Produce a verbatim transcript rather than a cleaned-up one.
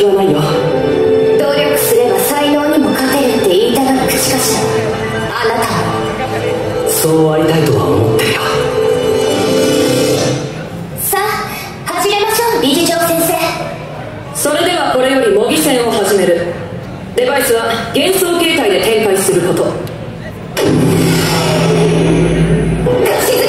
はないよ。 努力すれば才能にも勝てるって言いたがる口かしら、あなたも。 そうありたいとは思ってるよ。 さあ始めましょう、理事長先生。 それではこれより模擬戦を始める。デバイスは幻想形態で展開すること。 ガシ